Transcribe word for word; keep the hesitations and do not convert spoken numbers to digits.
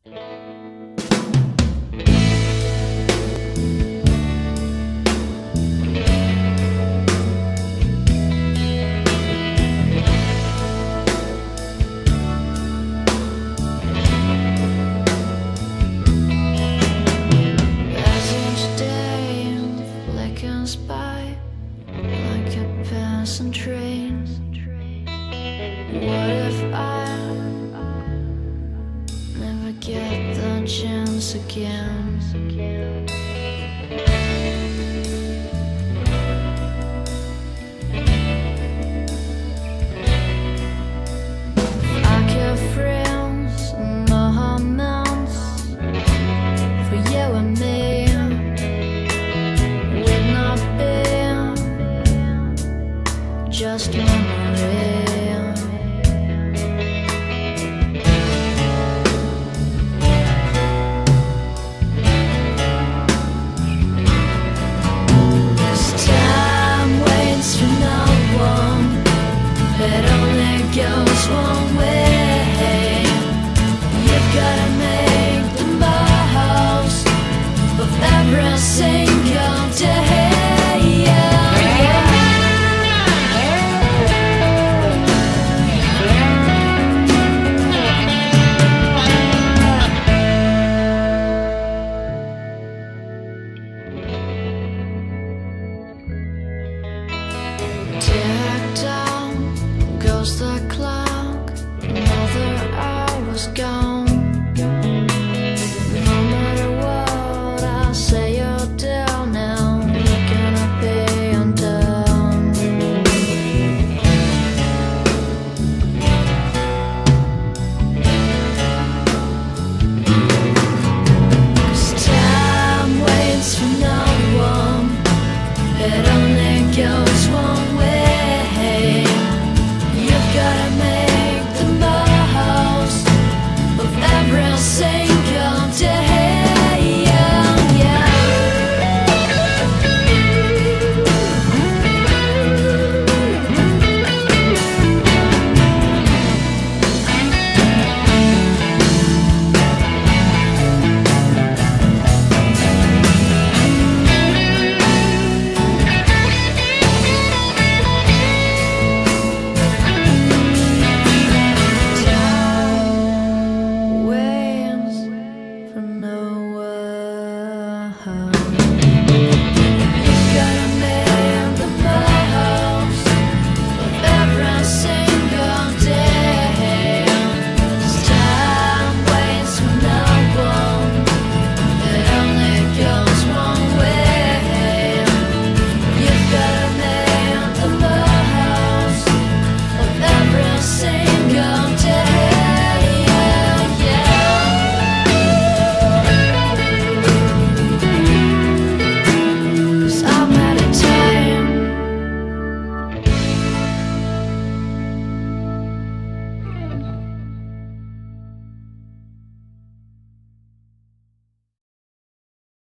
What if I never get the chance again? I kept friends in moments for you and me. We'd not been just memory. Goes one way. You've gotta make the most of every single day. Tick tock goes the clock, another hour's gone.